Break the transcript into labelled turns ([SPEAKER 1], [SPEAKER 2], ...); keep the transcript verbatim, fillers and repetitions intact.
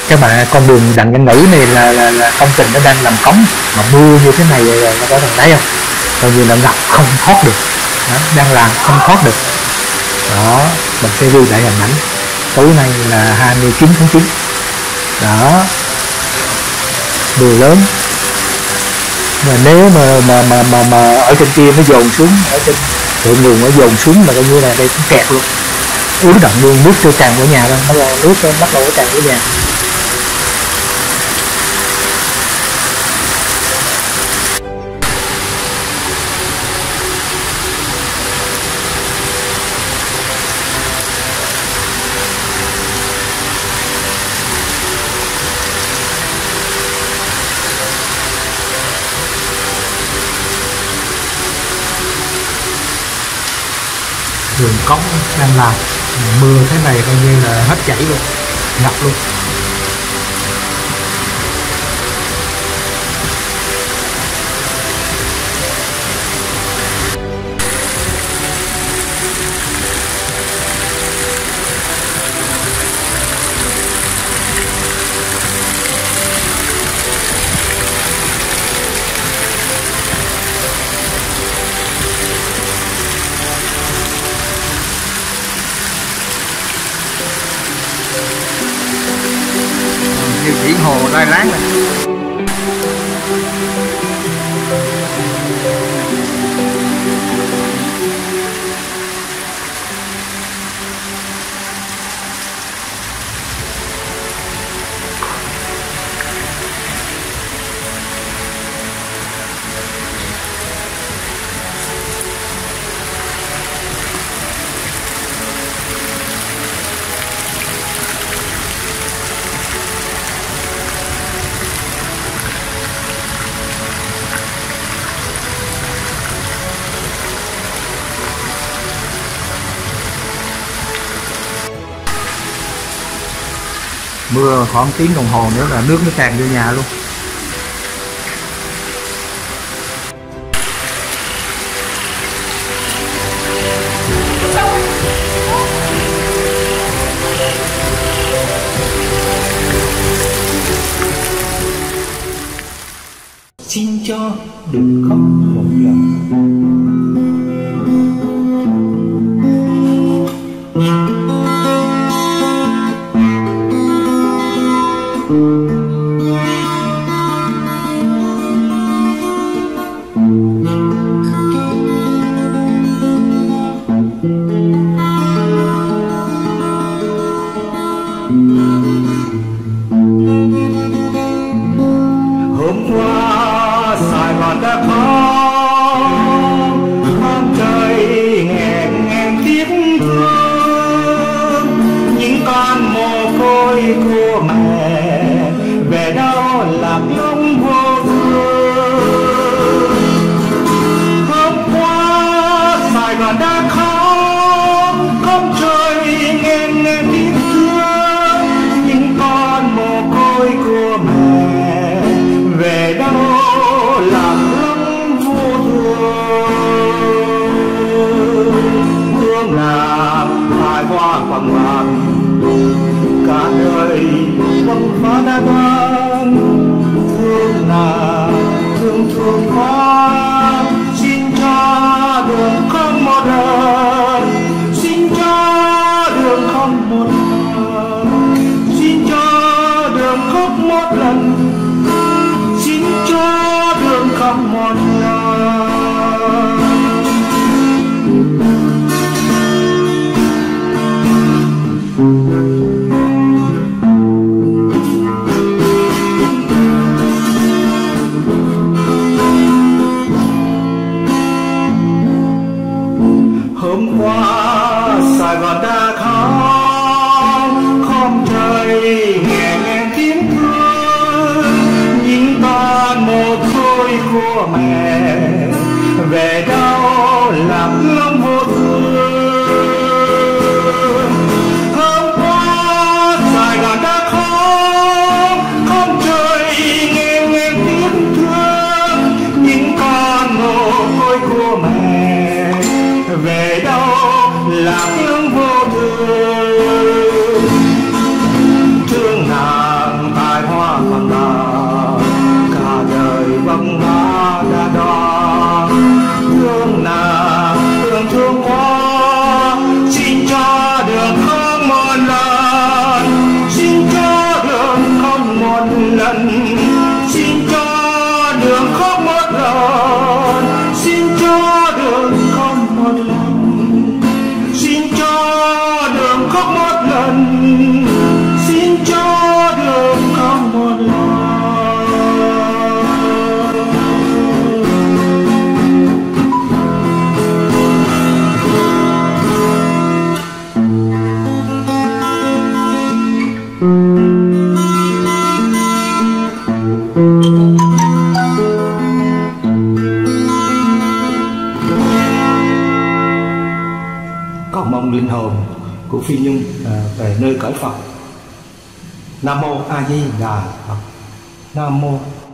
[SPEAKER 1] Các bạn, con đường Đặng Văn Ngữ này là, là, là công trình nó đang làm cống, mà mưa như thế này là các bạn thấy không, coi như là ngập không thoát được. Đó, đang làm không thoát được. Đó, mình sẽ ghi lại hình ảnh tối nay là hai mươi chín tháng chín. Đó, mưa lớn, mà nếu mà mà mà mà, mà ở trên kia nó dồn xuống, ở trên thượng nguồn nó dồn xuống là coi như là đây cũng kẹt luôn, ứ động luôn, nước trôi tràn vào nhà luôn, nó là nước bắt đầu tràn vào nhà. Đường cống đang làm, mưa thế này coi như là hết chảy luôn, ngập luôn. Như biển hồ lai láng này. Mưa khoảng tiếng đồng hồ nữa là nước nó tràn vô nhà luôn.
[SPEAKER 2] Xin cho đừng khóc một lần. Hôm qua Sài Gòn đã khóc, khóc trời nghẹn nghẹn tiếc thương, những con mồ côi của mẹ về đâu lạc lõng vô thương. Hôm qua Sài Gòn đã khóc, khóc trời nghẹn nghẹn tiếc thương, những con mồ côi của mẹ về đâu lạc lõng vô thương. Hương nàng hai hoa bằng vàng, cả đời vâng phá đã đoan. Thương nàng thương thương quá, xin cho đường không một lần, xin cho đường không một lần, xin cho đường không một lần, xin cho đường không một lần. Hôm qua Sài Gòn đã khóc, không trời nghe nghe tiếng thương, những con mồ côi của mẹ về đâu lạc lõng vô thương. Hôm qua Sài Gòn đã khóc, không trời nghe nghe tiếng thương, những con mồ côi của mẹ về đâu lạc lõng vô thương. Thương nàng hồn của Phi Nhung à, về nơi cõi Phật. Nam mô A Di Đà Phật. Nam mô